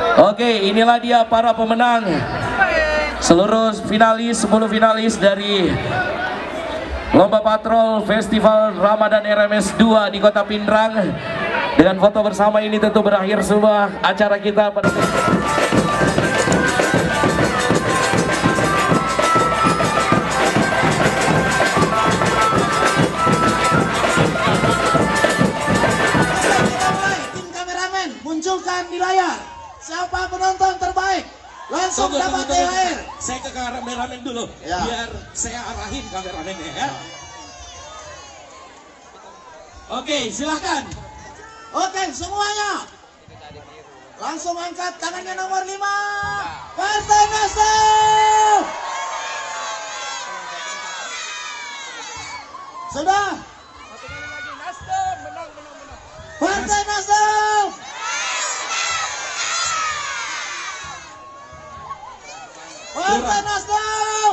Oke, inilah dia para pemenang. Seluruh finalis, 10 finalis dari Lomba Patrol Festival Ramadan RMS 2 di Kota Pindrang. Dengan foto bersama ini tentu berakhir semua acara kita pada munculkan di layar siapa penonton terbaik, langsung dapat THR. Saya ke kameramen dulu ya, biar saya arahin kameramennya ya. Oke, silahkan. Oke, semuanya langsung angkat tangannya nomor 5 Partai Nasdem. Sudah Partai Nasdem. Partai Nasdem.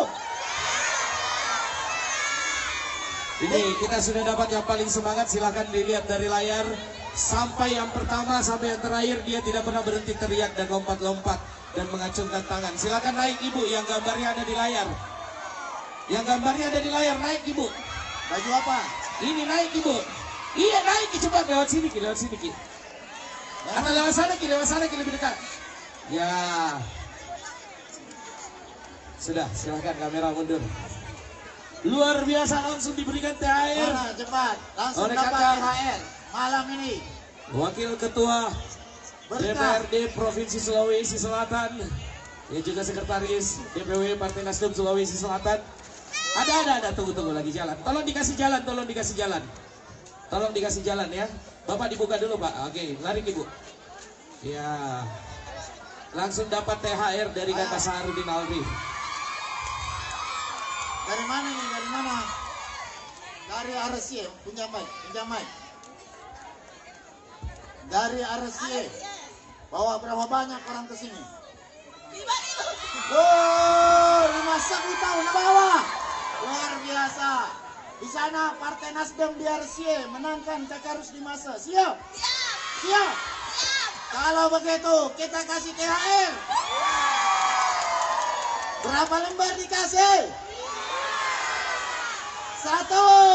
Ini kita sudah dapat yang paling semangat, silahkan dilihat dari layar. Sampai yang pertama sampai yang terakhir dia tidak pernah berhenti teriak dan lompat-lompat dan mengacungkan tangan. Silakan naik ibu yang gambarnya ada di layar. Yang gambarnya ada di layar, naik ibu. Baju apa? Ini naik ibu. Iya naik, cepat lewat sini Ki, lewat sini Ki. Atau lewat sana Ki lebih dekat. Ya. Sudah, silakan kamera mundur. Luar biasa, langsung diberikan THR. Mana, cepat, langsung dapat THR malam ini. Wakil Ketua DPRD Provinsi Sulawesi Selatan, yang juga Sekretaris DPW Partai Nasdem Sulawesi Selatan. Ada, tunggu lagi jalan. Tolong dikasih jalan. Tolong dikasih jalan ya. Bapak dibuka dulu Pak. Oke, lari Ibu. Ya. Langsung dapat THR dari Kakak Saharudin Alfi. Dari mana nih? Dari mana? Dari RSY, pinjam mic. Dari RSY. Bawa berapa banyak orang ke sini? 5.000. Oh, 5 tahun bawah. Luar biasa. Di sana Partai Nasdem di RSY menangkan Kakak Rusdi Masa. Siap? Siap. Kalau begitu kita kasih THR. Berapa lembar dikasih? 1, 2, 3, 4,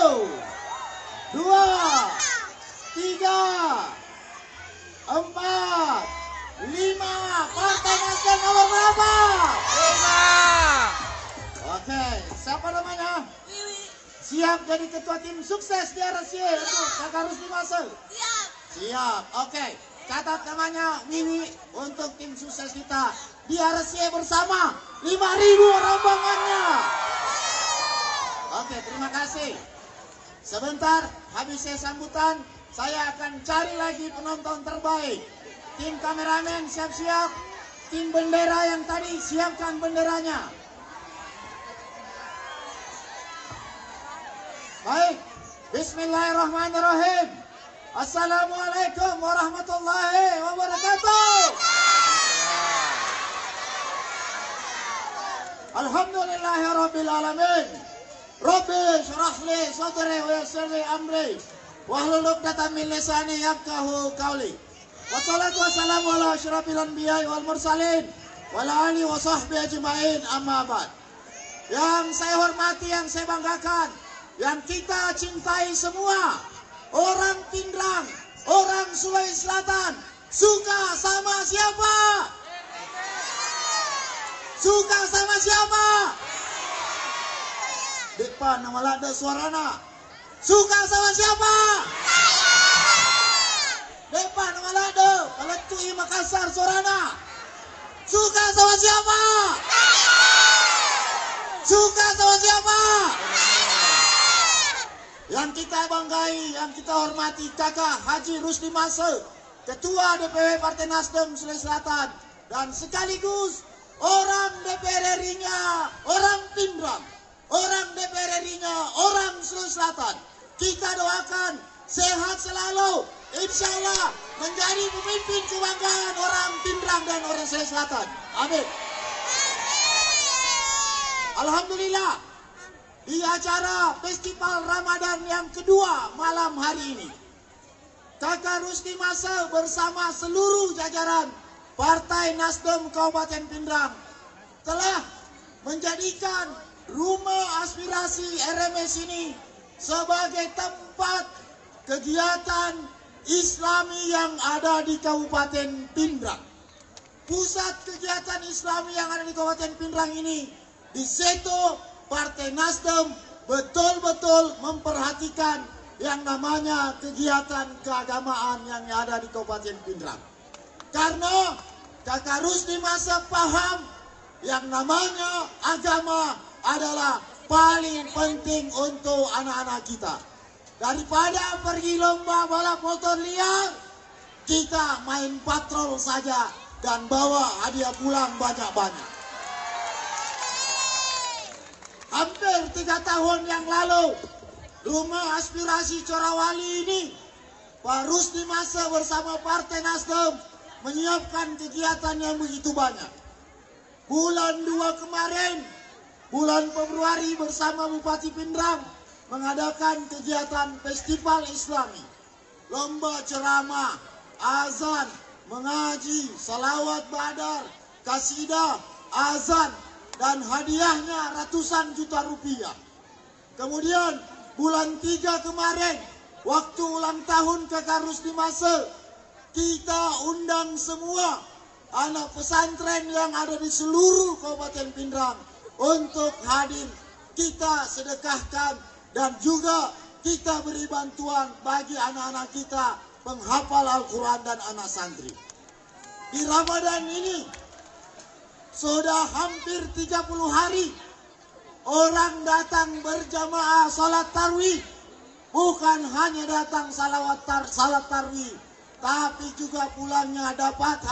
5. Partai Nasdem nomor berapa? 5. Oke, siapa namanya? Siap jadi ketua tim sukses di RSY untuk Kakak Rusdi Masa? Siap. Oke, catat namanya Wiwi untuk tim sukses kita di RSY bersama 5.000 rombongannya. Oke, terima kasih. Sebentar, habis saya sambutan, saya akan cari lagi penonton terbaik. Tim kameramen siap-siap. Tim bendera yang tadi siapkan benderanya. Baik, bismillahirrahmanirrahim. Assalamualaikum warahmatullahi wabarakatuh. Alhamdulillahirabbil alamin. Rabbi syrah li sadri wa yassir li amri wahlul 'uqdatam min lisani yafqahu qawli. Wassalatu wassalamu ala asyrafil anbiya'i wal mursalin wa ala alihi wa sahbihi ajma'in, amma ba'd. Yang saya hormati, yang saya banggakan, yang kita cintai semua, orang Pindrang, orang Sulawesi Selatan, suka sama siapa? Suka sama siapa? Depan nama lada suarana. Suka sama siapa? Depan nama lada Paletui Makassar suarana. Suka sama siapa? Suka sama siapa? Yang kita banggai, yang kita hormati, Kakak Haji Rusdi Masa, Ketua DPW Partai Nasdem Sulawesi Selatan, dan sekaligus orang DPR RI-nya orang Pindrang, orang DPR RI-nya orang Sulawesi Selatan. Kita doakan sehat selalu, insya Allah menjadi pemimpin kebanggaan orang Pindrang dan orang Sulawesi Selatan. Amin. Alhamdulillah, di acara Festival Ramadan yang kedua malam hari ini, Kakak Rusdi Masa bersama seluruh jajaran Partai Nasdem Kabupaten Pindrang telah menjadikan rumah aspirasi RMS ini sebagai tempat kegiatan Islami yang ada di Kabupaten Pindrang. Pusat kegiatan Islami yang ada di Kabupaten Pindrang ini, di situ Partai Nasdem betul-betul memperhatikan yang namanya kegiatan keagamaan yang ada di Kabupaten Pindrang. Karena Kakak Rusdi Masa paham yang namanya agama adalah paling penting untuk anak-anak kita. Daripada pergi lomba balap motor liar, kita main patrol saja dan bawa hadiah pulang banyak-banyak. Hampir 3 tahun yang lalu, rumah aspirasi Corawali ini, Pak Rusdi Masa bersama Partai Nasdem menyiapkan kegiatan yang begitu banyak. Bulan 2 kemarin, bulan Februari bersama Bupati Pindrang mengadakan kegiatan Festival Islami. Lomba ceramah, azan, mengaji, salawat badar, kasidah, azan, dan hadiahnya ratusan juta rupiah. Kemudian bulan 3 kemarin, waktu ulang tahun Kakak Rusdi Masa, kita undang semua anak pesantren yang ada di seluruh Kabupaten Pindrang untuk hadir. Kita sedekahkan dan juga kita beri bantuan bagi anak-anak kita penghafal Al-Quran dan anak santri. Di Ramadan ini sudah hampir 30 hari orang datang berjamaah salat tarawih. Bukan hanya datang salat tarawih, tapi juga pulangnya dapat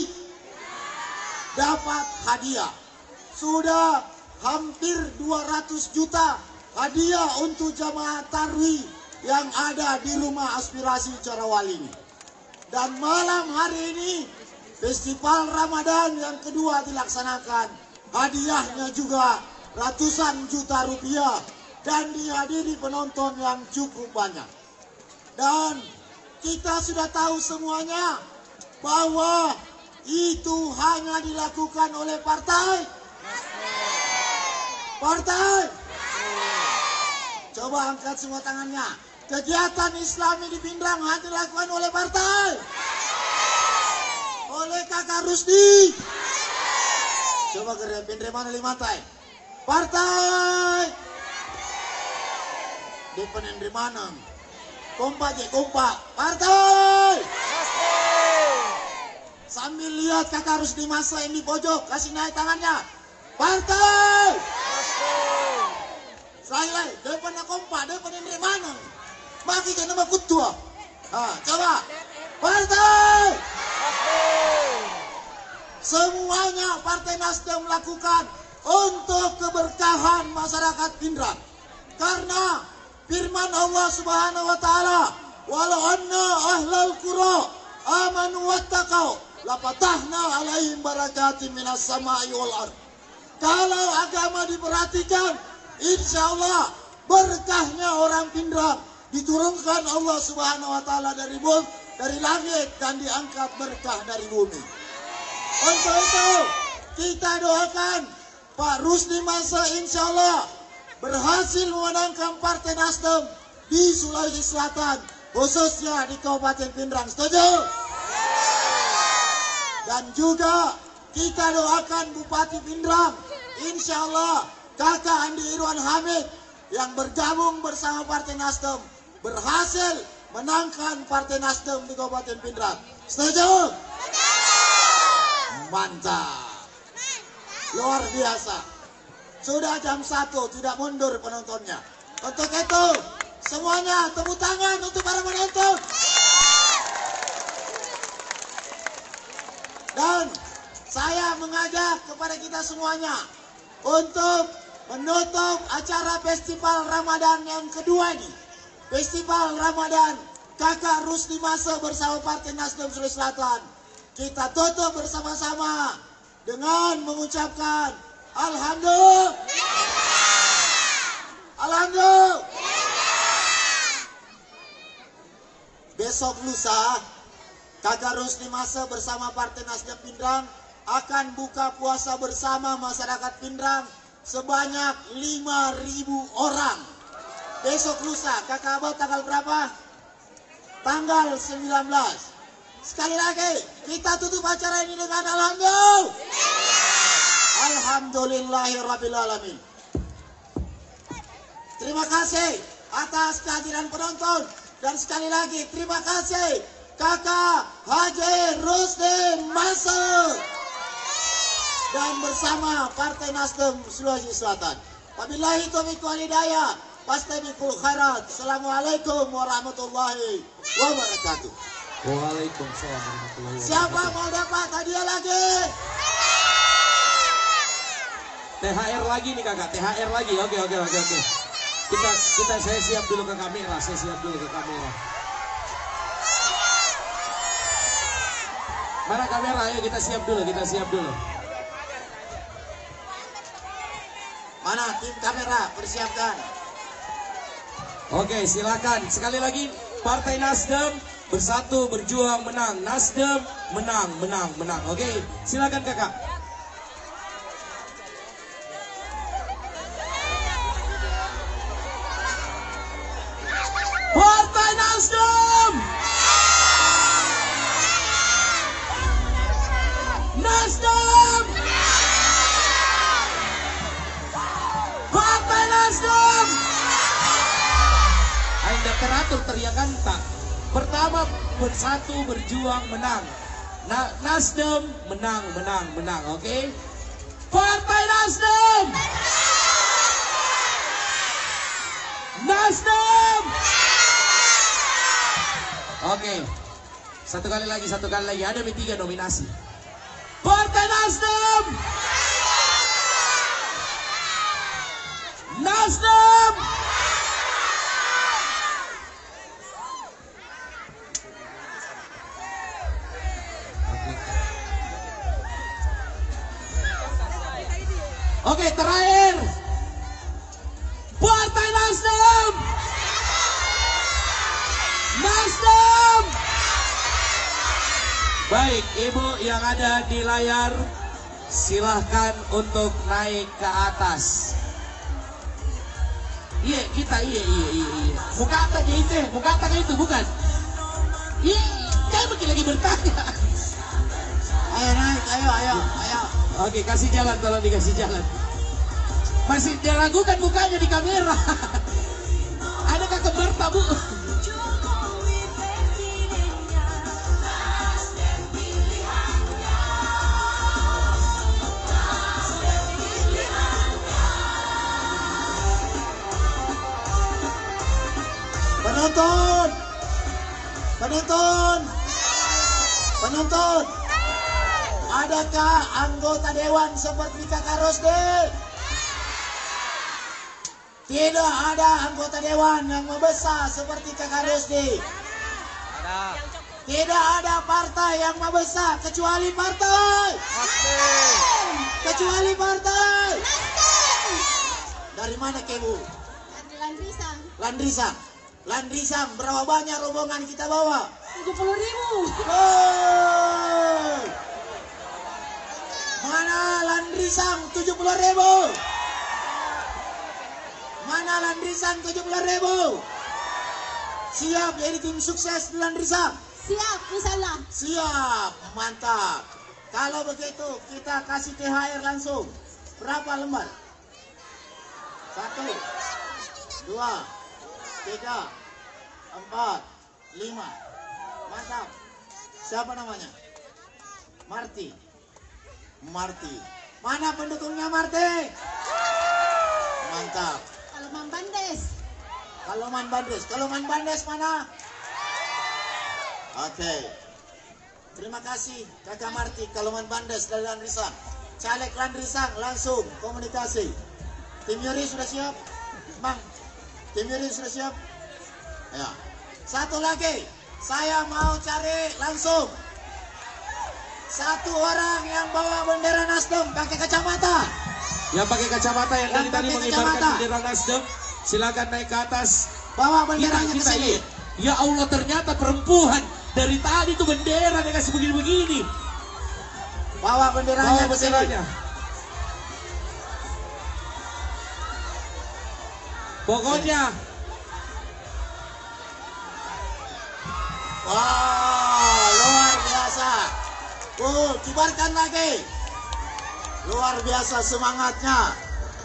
hadiah. Sudah hampir 200 juta hadiah untuk jamaah tarawih yang ada di rumah aspirasi Corawali ini. Dan malam hari ini Festival Ramadan yang kedua dilaksanakan. Hadiahnya juga ratusan juta rupiah dan dihadiri penonton yang cukup banyak. Dan kita sudah tahu semuanya bahwa itu hanya dilakukan oleh partai. Coba angkat semua tangannya. Kegiatan Islami di Pindrang hanya dilakukan oleh partai. Oleh Kakak Rusdi. Coba gerak Pindre mana lima tai. Partai. Depan yang di mana? Kompak. Partai. Sambil lihat Kakak Rusdi Masa yang di pojok, kasih naik tangannya. Partai. Saya depan kompak, depan yang di mana? Bagi ke nama kutua. Coba. Partai. Semuanya Partai Nasdem melakukan untuk keberkahan masyarakat Pindrang. Karena firman Allah Subhanahu wa taala, "Walau anna ahlal qura amanu wattaqau lapatahna alaihim barakatim minas sama'i wal ardh." Kalau agama diperhatikan, insya Allah berkahnya orang Pindrang diturunkan Allah Subhanahu wa taala dari langit dan diangkat berkah dari bumi. Untuk itu kita doakan Pak Rusdi Masa insya Allah berhasil memenangkan Partai Nasdem di Sulawesi Selatan, khususnya di Kabupaten Pindrang. Setuju? Dan juga kita doakan Bupati Pindrang, insya Allah Kakak Andi Irwan Hamid yang bergabung bersama Partai Nasdem berhasil menangkan Partai Nasdem di Kabupaten Pindrang. Setuju? Mantap. Luar biasa. Sudah jam 1, tidak mundur penontonnya. Untuk itu, semuanya tepuk tangan untuk para penonton. Dan saya mengajak kepada kita semuanya untuk menutup acara Festival Ramadan yang kedua ini. Festival Ramadan Kakak Rusdi Masa bersama Partai Nasdem Sulawesi Selatan. Kita tutup bersama-sama dengan mengucapkan Alhamdulillah. Alhamdulillah. Besok lusa Kakak Rusdi Masa bersama Partai Nasdem Pindrang akan buka puasa bersama masyarakat Pindrang sebanyak 5.000 orang. Besok lusa, Kakak Abah tanggal berapa? Tanggal 19. Sekali lagi, kita tutup acara ini dengan alhamdulillah. Alhamdulillahirabbil alamin. Terima kasih atas kehadiran penonton dan sekali lagi terima kasih Kakak Haji Rusdi Masa dan bersama Partai Nasdem Sulawesi Selatan. Wabillahi taufiq wal hidayah. Wastabiqul khairat. Assalamualaikum warahmatullahi wabarakatuh. Waalaikumsalam warahmatullahi wabarakatuh. Siapa mau dapat hadiah lagi? THR lagi nih kakak, THR lagi. Oke. Saya siap dulu ke kamera, Mana kamera? Ayo kita siap dulu. Mana tim kamera? Persiapkan. Oke, silakan. Sekali lagi, Partai Nasdem bersatu berjuang menang. Nasdem menang. Oke, silakan kakak. Partai Nasdem. Nasdem. Partai Nasdem. Anda teratur teriakan tak. Pertama bersatu berjuang menang. Nasdem menang. Oke. Partai Nasdem. Nasdem. Oke. Satu kali lagi. Ada 3 nominasi. Partai Nasdem. Nasdem. Oke, terakhir. Partai Nasdem. Nasdem. Baik, Ibu yang ada di layar, silahkan untuk naik ke atas. Iya. Muka atas itu bukan. Iya, saya lagi bertanya. Ayo naik, ayo. Oke, kasih jalan, tolong dikasih jalan. Masih diragukan mukanya di kamera. Adakah keberta, Bu? Penonton. Adakah anggota dewan seperti Kakak Rusdi? Tidak ada anggota dewan yang membesar seperti Kakak Rusdi. Tidak ada partai yang membesar kecuali partai. Dari mana Kebu? Landrisang. Berapa banyak rombongan kita bawa? 70.000. Mana Landrisang 70.000? Siap jadi tim sukses di Landrisang? Siap, insyaallah. Siap, mantap. Kalau begitu kita kasih THR langsung. Berapa lembar? 1, 2, 3, 4, 5. Mantap. Siapa namanya? Marti. Mana pendukungnya Marti? Mantap. Kaloman Bandes mana? Oke. Terima kasih Kakak Marti, Kaloman Bandes dari Landrisang. Caleg Landrisang langsung komunikasi. Tim Yuri sudah siap? Bang, tim Yuri sudah siap? Ya. Satu lagi, saya mau cari langsung satu orang yang bawa bendera Nasdem pakai kacamata. Yang pakai kacamata yang dari tadi mengibarkan bendera Nasdem, silakan naik ke atas. Bawa benderanya ke sini. Ya Allah, ternyata perempuan Dari tadi tuh bendera dia kasih begini-begini. Bawa benderanya. Bawa benderanya. Pokoknya. Wow, luar biasa. Kibarkan lagi. Luar biasa semangatnya.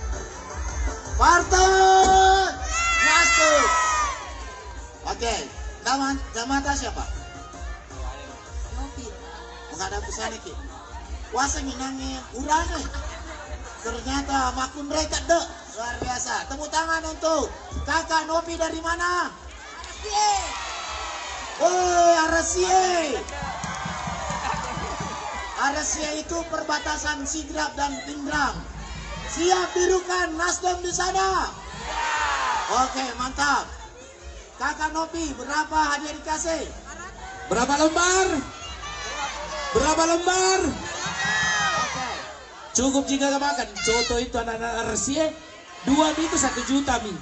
Partai Nasdem. Oke, Damata siapa? Nopi. Menghadap ke sana ki. Kuasa minangnya urane. Ternyata makun mereka dek. Luar biasa. Tepuk tangan untuk kakak Nopi dari mana? Arasie. Arasie itu perbatasan Sidrap dan Pindrang. Siap birukan Nasdem di sana. Oke, mantap. Kakak Nopi, berapa hadiah dikasih? Berapa lembar? Berapa lembar? Oke. Cukup jika gak makan. Coto itu anak-anak Arasie. 2 itu 1 juta mi.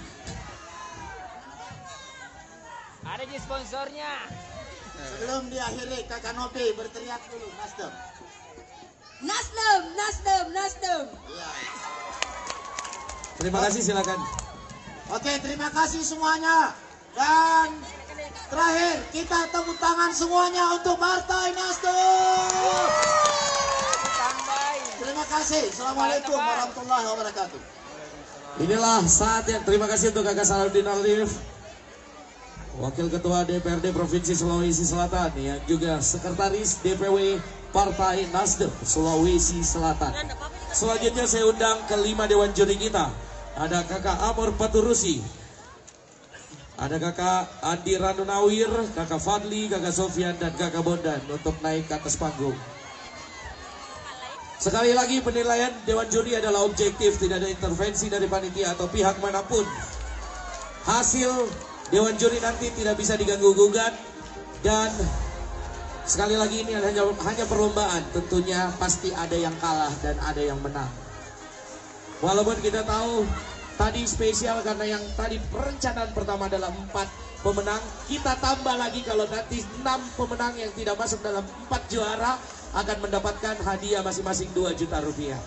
Ada di sponsornya. Sebelum diakhiri, kakak Nopi berteriak dulu Nasdem. Nasdem, Nasdem, Nasdem. Iya. Terima kasih, silakan. Oke, terima kasih semuanya. Dan terakhir, kita tepuk tangan semuanya untuk Partai Nasdem. Terima kasih. Assalamualaikum warahmatullahi wabarakatuh. Inilah saat yang terima kasih untuk Kakak Salahuddin Arif, Wakil Ketua DPRD Provinsi Sulawesi Selatan, yang juga Sekretaris DPW Partai Nasdem Sulawesi Selatan. Selanjutnya saya undang kelima Dewan Juri kita. Ada Kakak Amor Paturusi, ada Kakak Andi Ranunawir, Kakak Fadli, Kakak Sofian, dan Kakak Bondan untuk naik ke atas panggung. Sekali lagi, penilaian Dewan Juri adalah objektif, tidak ada intervensi dari panitia atau pihak manapun. Hasil Dewan Juri nanti tidak bisa diganggu-gugat, dan sekali lagi ini hanya perlombaan. Tentunya pasti ada yang kalah dan ada yang menang. Walaupun kita tahu tadi spesial karena yang tadi perencanaan pertama adalah 4 pemenang, kita tambah lagi kalau nanti 6 pemenang yang tidak masuk dalam 4 juara akan mendapatkan hadiah masing-masing 2 juta rupiah.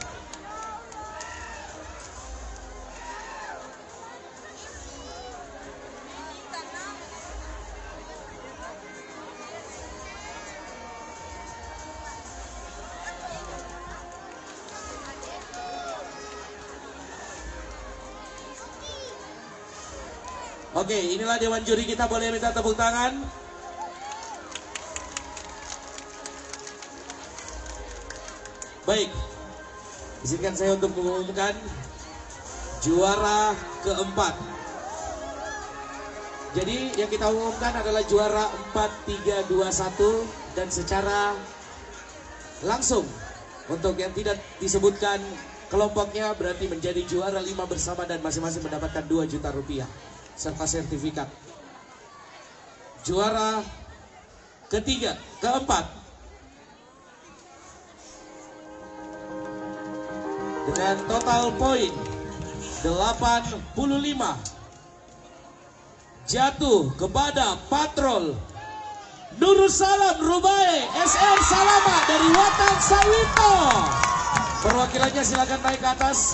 Oke, inilah Dewan Juri kita, boleh minta tepuk tangan. Baik, izinkan saya untuk mengumumkan juara keempat. Jadi yang kita umumkan adalah juara 4, 3, 2, 1, dan secara langsung. Untuk yang tidak disebutkan kelompoknya berarti menjadi juara 5 bersama dan masing-masing mendapatkan 2 juta rupiah serta sertifikat. Juara keempat dengan total poin 85 jatuh kepada Patrol Nursalam Rubae SR Salama dari Watan Sawito. Perwakilannya silakan naik ke atas.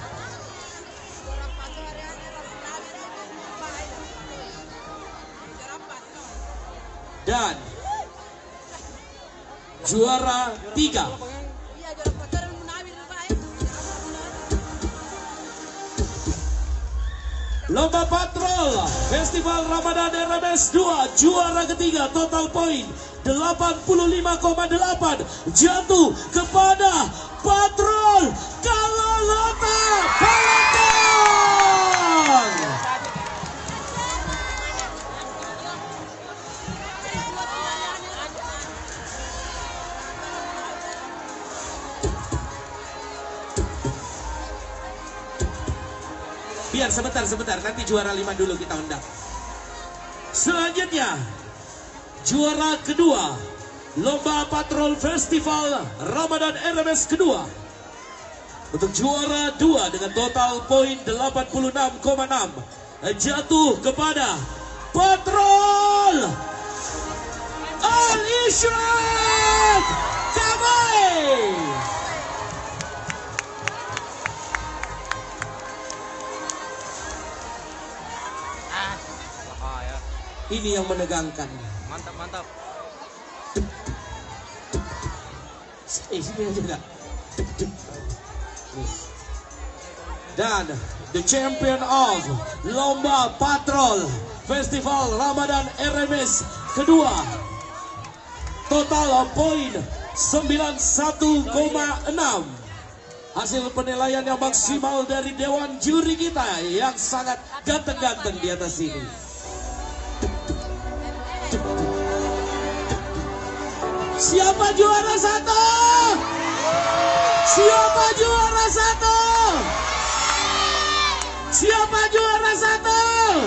Dan juara 3 Lomba Patrol Festival Ramadan RMS 2, juara ketiga, total poin 85,8 jatuh kepada Patrol Kalalota Palembang. Biar sebentar, nanti juara 5 dulu kita undang. Selanjutnya, juara kedua, Lomba Patrol Festival Ramadan RMS kedua. Untuk juara 2 dengan total poin 86,6 jatuh kepada Patrol Al Ishraq Kamai. Bahaya. Ini yang menegangkan. Mantap, mantap. Sini aja enggak. Dan the champion of Lomba Patrol Festival Ramadan RMS kedua, total poin 91,6. Hasil penilaian yang maksimal dari Dewan Juri kita yang sangat ganteng-ganteng di atas sini. Siapa juara satu? Siapa juara satu? Siapa juara satu?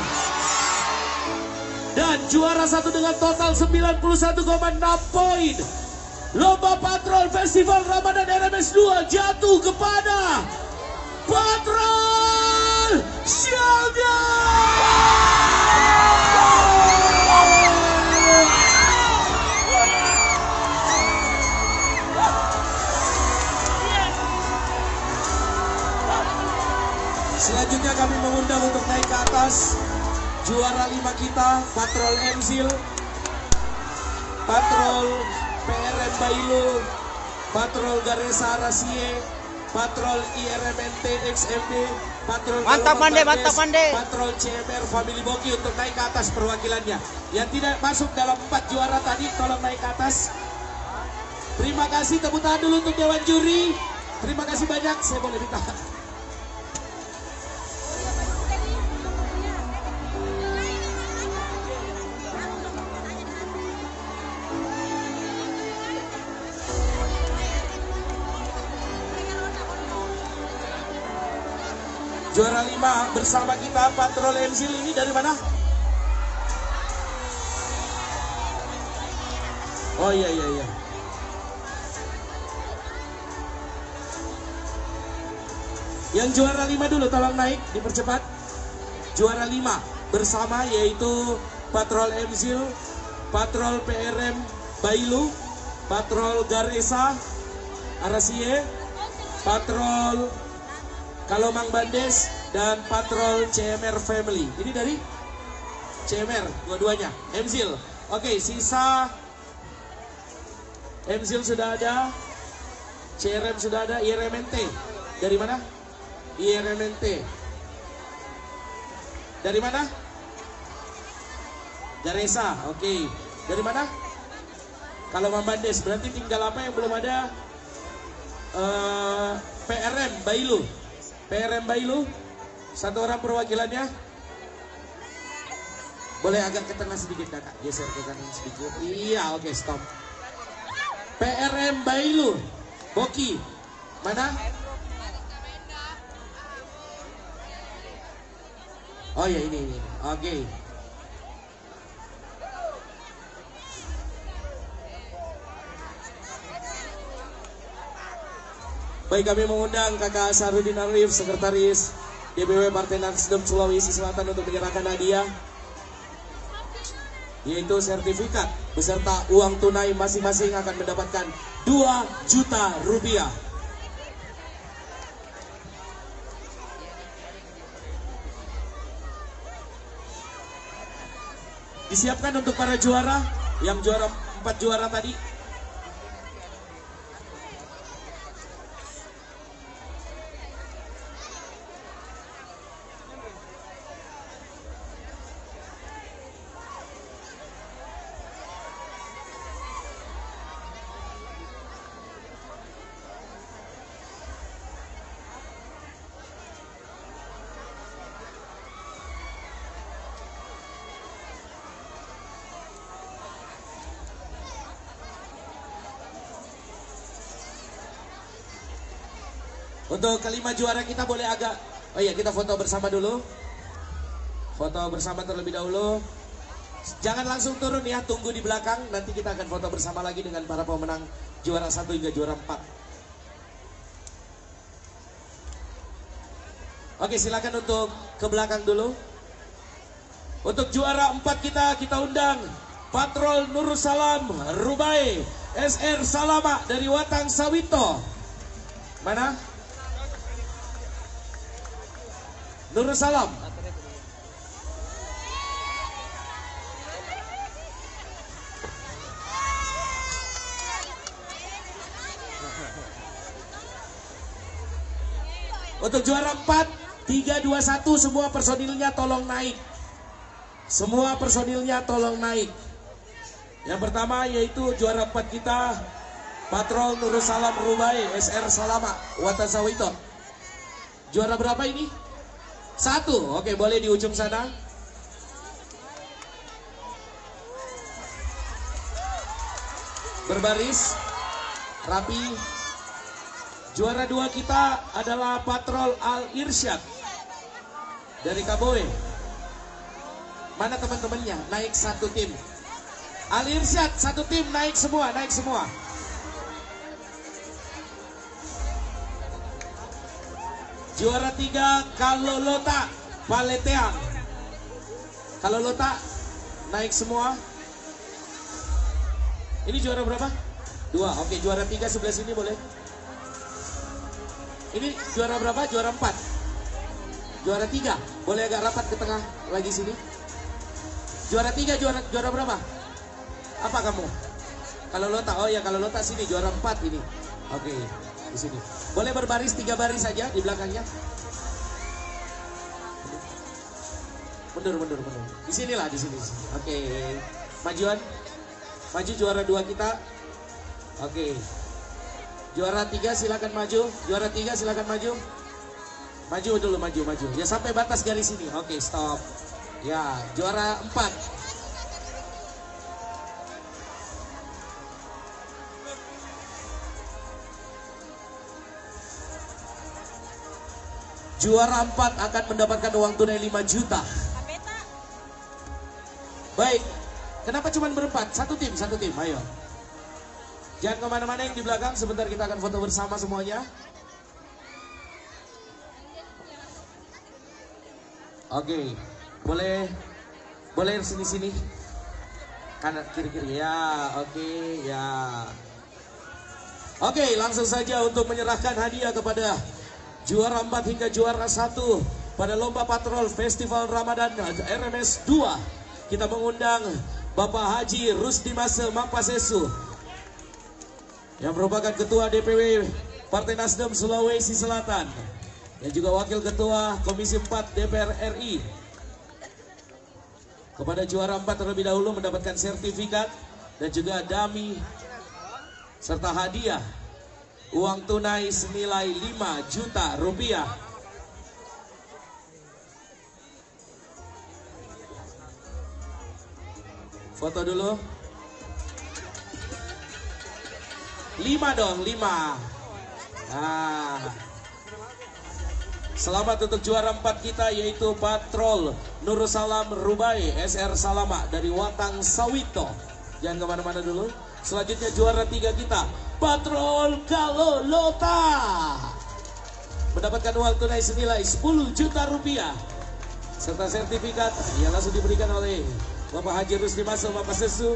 Dan juara satu dengan total 91,6 poin. Lomba Patrol Festival Ramadan RMS 2 jatuh kepada Patrol Syalda. Selanjutnya kami mengundang untuk naik ke atas juara 5 kita, Patrol Emzil, Patrol PRM Bailu, Patrol Garesa Rasie, Patrol IRMNT XMD, Patrol Mantap Mande, mantap Mande. Patrol CMR Family Boki untuk naik ke atas perwakilannya. Yang tidak masuk dalam 4 juara tadi tolong naik ke atas. Terima kasih, tepuk tangan dulu untuk Dewan Juri. Terima kasih banyak, saya boleh minta. Juara 5 bersama kita Patrol Emzil ini dari mana? Oh iya. Yang juara 5 dulu tolong naik, dipercepat. Juara 5 bersama yaitu Patrol Emzil, Patrol PRM Bailu, Patrol Garesa Arasie, Patrol Kalomang Bandes, dan Patrol CMR Family. Ini dari CMR, dua-duanya. Emzil. Oke, sisa Emzil sudah ada, CRM sudah ada, IRMNT. Dari mana? IRMNT. Dari mana? Garesa, oke. Dari mana? Kalomang Bandes. Berarti tinggal apa yang belum ada? PRM Bailu. PRM Bailu, satu orang perwakilannya. Boleh agak ke tengah sedikit kakak, geser ke kanan sedikit. Iya, oke, stop. PRM Bailu, Boki, mana? Oh ya ini, oke. Baik, kami mengundang Kakak Sarudin Arif, Sekretaris DPW Partai Nasdem Sulawesi Selatan untuk menyerahkan hadiah, yaitu sertifikat beserta uang tunai masing-masing akan mendapatkan 2 juta rupiah. Disiapkan untuk para juara, yang juara 4 juara tadi. Untuk kelima juara kita boleh agak, oh iya kita foto bersama dulu. Foto bersama terlebih dahulu. Jangan langsung turun ya, tunggu di belakang. Nanti kita akan foto bersama lagi dengan para pemenang juara 1 hingga juara 4. Oke, silakan untuk ke belakang dulu. Untuk juara 4 kita undang Patrol Nursalam Rubai SR Salama dari Watang Sawito. Mana? Nursalam. Untuk juara 4 3, 2, 1 semua personilnya tolong naik. Semua personilnya tolong naik. Yang pertama yaitu juara 4 kita Patrol Nursalam Rubai SR Salama Watang Sawito. Juara berapa ini? 1. Oke, boleh di ujung sana. Berbaris rapi. Juara 2 kita adalah Patrol Al Irsyad dari Kaboe. Mana teman-temannya? Naik 1 tim. Al Irsyad 1 tim naik semua, naik semua. Juara 3 Kalolota Paleteang. Kalolota naik semua. Ini juara berapa? 2. Oke, juara 3 sebelah sini boleh. Ini juara berapa? Juara 4. Juara 3. Boleh agak rapat ke tengah lagi sini. Juara 3 juara berapa? Apa kamu? Kalolota. Oh ya, Kalolota sini juara 4 ini. Oke, di sini. Boleh berbaris 3 baris saja di belakangnya. Mundur. Di sinilah, di sini. Oke. Majuan. Maju juara 2 kita. Oke. Juara 3 silakan maju. Juara 3 silakan maju. Maju dulu, maju. Ya sampai batas garis ini. Oke, stop. Ya, juara 4. Juara 4 akan mendapatkan uang tunai 5 juta. Baik. Kenapa cuma berempat? Satu tim, ayo. Jangan kemana-mana yang di belakang, sebentar kita akan foto bersama semuanya. Oke, boleh sini-sini. Kanan, kiri-kiri, ya, oke, ya. Oke, langsung saja untuk menyerahkan hadiah kepada juara 4 hingga juara 1 pada Lomba Patrol Festival Ramadan RMS 2. Kita mengundang Bapak Haji Rusdi Mase Mampasesu yang merupakan Ketua DPW Partai Nasdem Sulawesi Selatan, yang juga Wakil Ketua Komisi 4 DPR RI. Kepada juara 4 terlebih dahulu mendapatkan sertifikat dan juga dummy serta hadiah uang tunai senilai 5 juta rupiah. Foto dulu. 5 dong, 5. Nah. Selamat untuk juara 4 kita yaitu Patrol Nursalam Rubai SR Salama dari Watang Sawito. Jangan kemana-mana dulu. Selanjutnya juara 3 kita Patrol Kalolota mendapatkan uang tunai senilai 10 juta rupiah serta sertifikat yang langsung diberikan oleh Bapak Haji Rusdi Mase Mampasesu.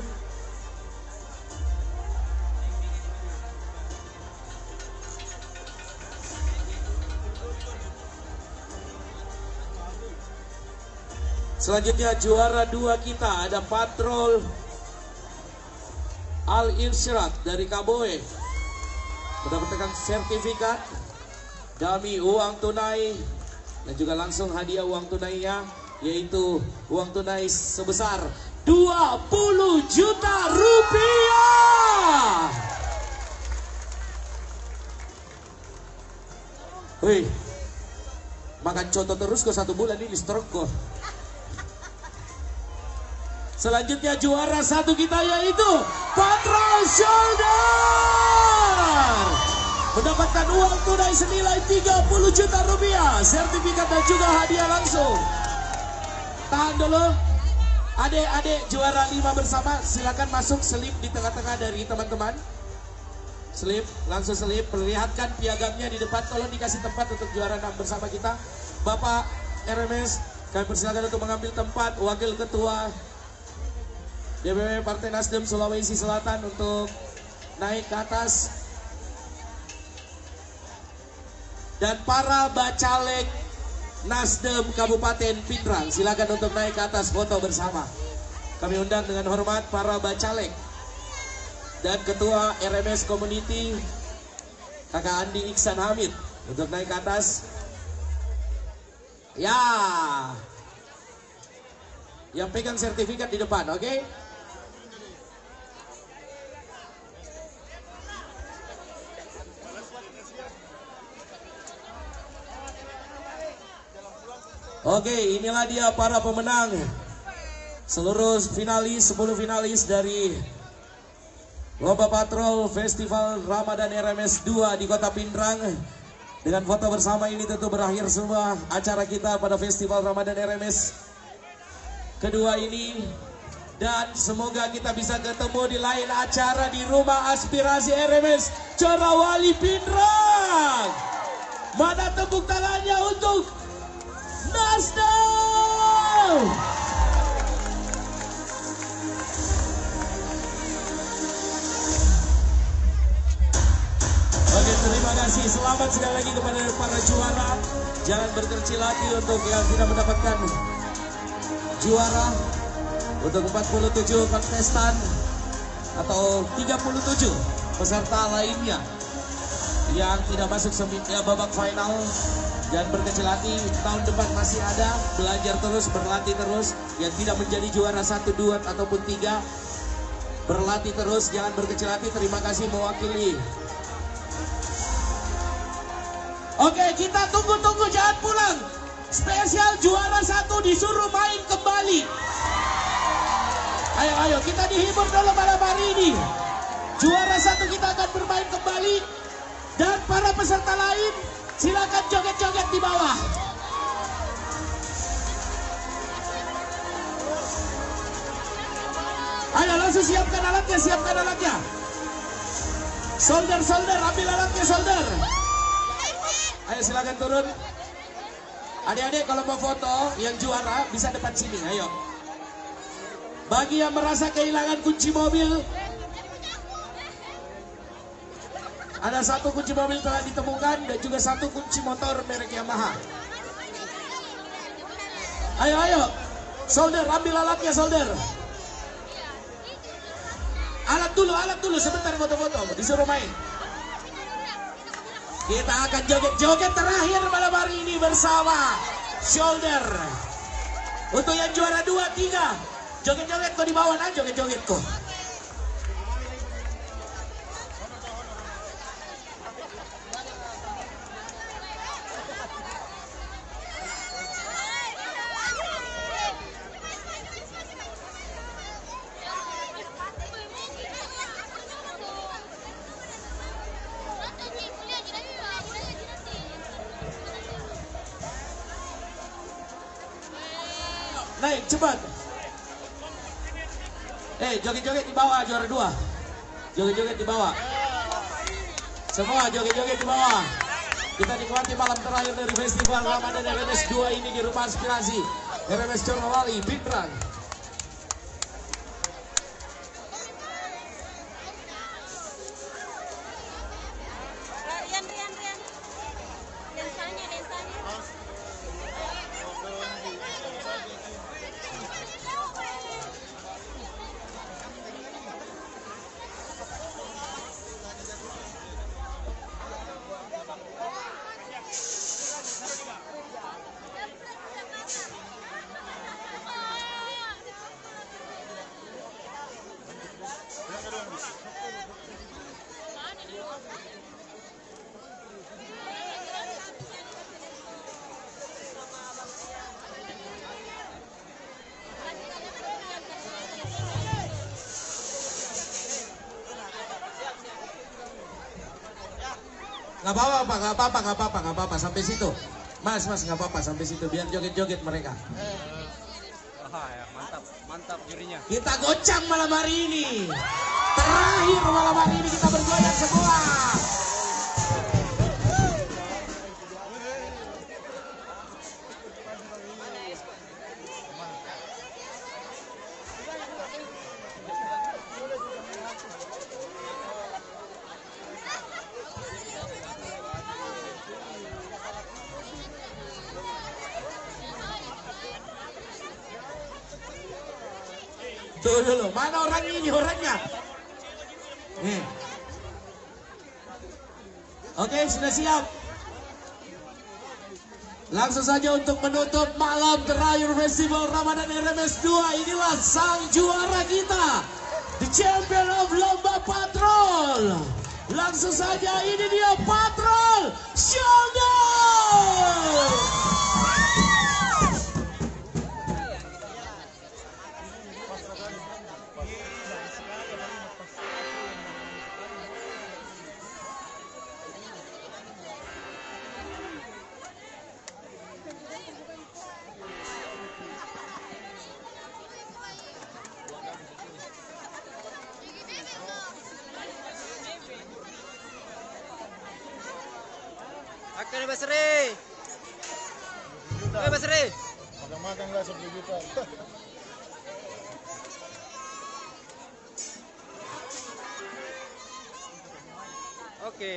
Selanjutnya juara 2 kita ada Patrol Al Irsyad dari Kaboe mendapatkan sertifikat, dummy uang tunai dan juga langsung hadiah uang tunainya yaitu uang tunai sebesar 20 juta rupiah. Wih, makan coto terus kok 1 bulan ini stroke kok. Selanjutnya juara 1 kita yaitu Patrol Shoulder mendapatkan uang tunai senilai 30 juta rupiah, sertifikat dan juga hadiah langsung. Tahan dulu. Adik-adik juara 5 bersama silakan masuk, selip di tengah-tengah dari teman-teman. Selip, langsung selip, perlihatkan piagamnya di depan. Tolong dikasih tempat untuk juara 6 bersama kita. Bapak RMS, kami persilakan untuk mengambil tempat. Wakil Ketua DPW Partai Nasdem Sulawesi Selatan untuk naik ke atas. Dan para bacalek Nasdem Kabupaten Pindrang, silakan untuk naik ke atas foto bersama. Kami undang dengan hormat para bacalek dan Ketua RMS Community Kakak Andi Iksan Hamid untuk naik ke atas. Ya, yang pegang sertifikat di depan, oke? Oke, inilah dia para pemenang. Seluruh finalis, 10 finalis dari Lomba Patrol Festival Ramadan RMS 2 di Kota Pindrang. Dengan foto bersama ini tentu berakhir semua acara kita pada Festival Ramadan RMS kedua ini. Dan semoga kita bisa ketemu di lain acara di Rumah Aspirasi RMS Corawali Pindrang. Mana tepuk tangannya untuk Nasdem? Oke, terima kasih. Selamat sekali lagi kepada para juara. Jangan berkecil hati untuk yang tidak mendapatkan juara. Untuk 47 kontestan atau 37 peserta lainnya yang tidak masuk babak final, jangan berkecil hati. Tahun depan masih ada. Belajar terus, berlatih terus. Yang tidak menjadi juara 1, 2 ataupun 3, berlatih terus, jangan berkecil hati. Terima kasih mewakili. Oke, kita tunggu-tunggu, jangan pulang. Spesial juara 1 disuruh main kembali. Ayo, kita dihibur dulu malam hari ini. Juara 1 kita akan bermain kembali. Dan para peserta lain, silakan joget-joget di bawah. Ayo, langsung siapkan alatnya, Solder, ambil alatnya, solder. Ayo silakan turun. Adik-adik kalau mau foto yang juara bisa depan sini, ayo. Bagi yang merasa kehilangan kunci mobil, ada 1 kunci mobil telah ditemukan dan juga 1 kunci motor merek Yamaha. Ayo. Solder, ambil alatnya, solder. Alat dulu, sebentar foto-foto, disuruh main. Kita akan joget-joget terakhir malam hari ini bersama Shoulder. Untuk yang juara 2, 3, joget-joget kok di bawah, joget-joget kok. Naik cepat. Joget-joget di bawah juara 2. Joget-joget di bawah. Semua joget-joget di bawah. Kita nikmati malam terakhir dari Festival Ramadan RMS 2 ini di Rumah Aspirasi RMS Corawali Pindrang. Nggak apa-apa sampai situ. Mas nggak apa-apa sampai situ biar joget-joget mereka. Mantap jurinya. Kita gocang malam hari ini. Terakhir malam hari ini kita bergoyang semua. Tuh dulu, mana orang ini orangnya? Nih. Oke, sudah siap. Langsung saja untuk menutup malam terakhir Festival Ramadan RMS 2. Inilah sang juara kita, the champion of lomba patrol. Langsung saja, ini dia Patrol Showdown. Oke, Basri. Oke, Basri. Makan nggak 10 juta. Oke.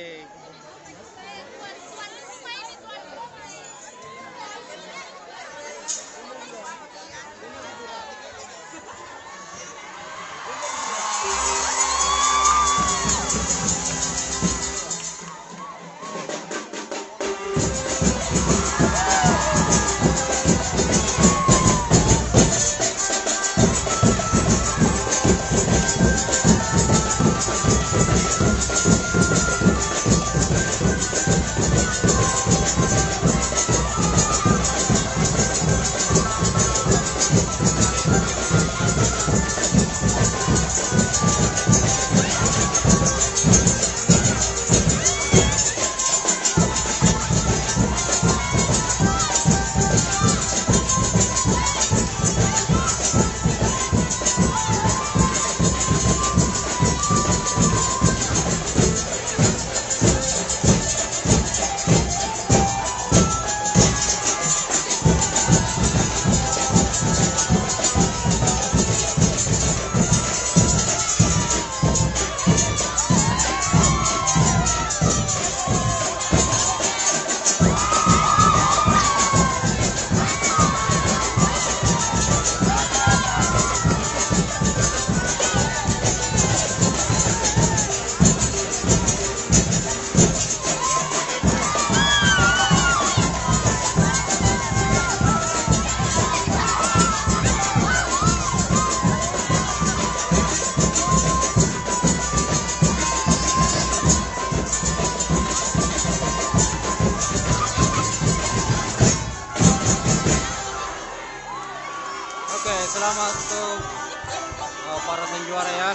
Selamat untuk para penjuara ya.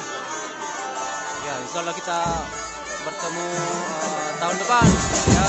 Ya, insyaallah kita bertemu tahun depan ya.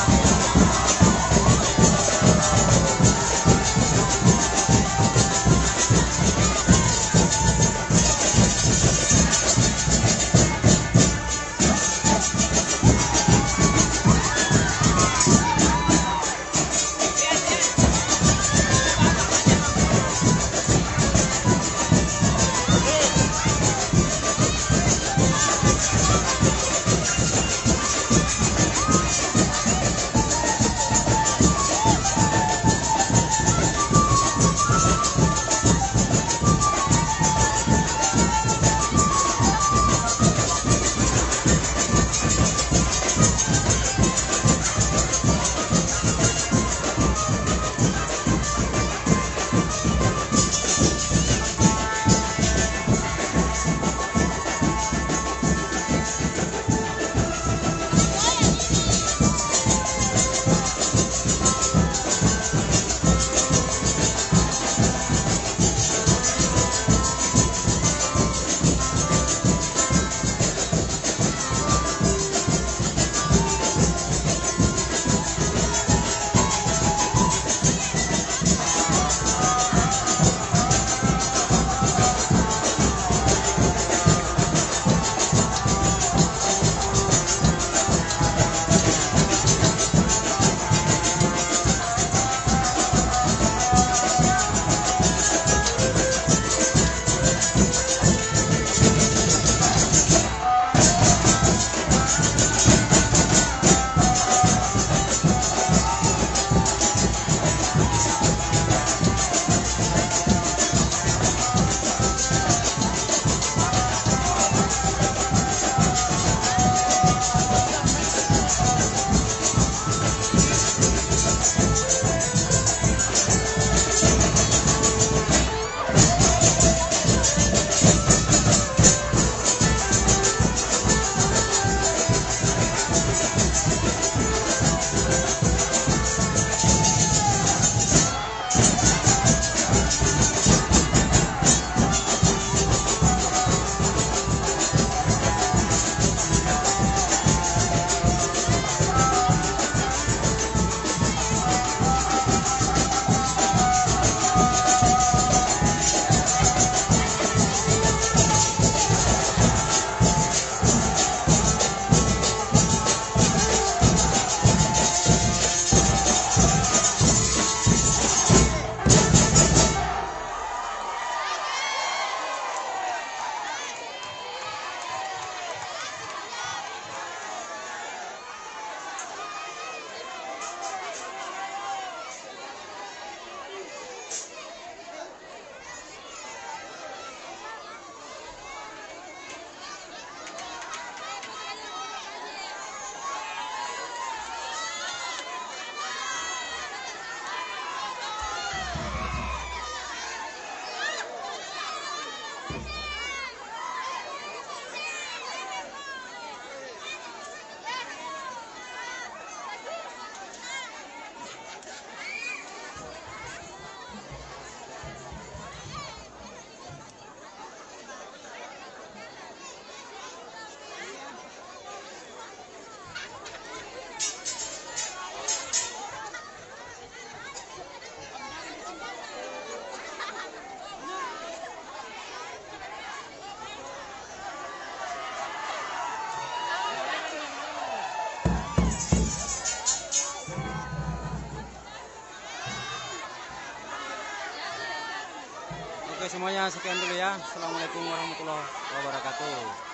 Oke semuanya sekian dulu ya. Assalamualaikum warahmatullahi wabarakatuh.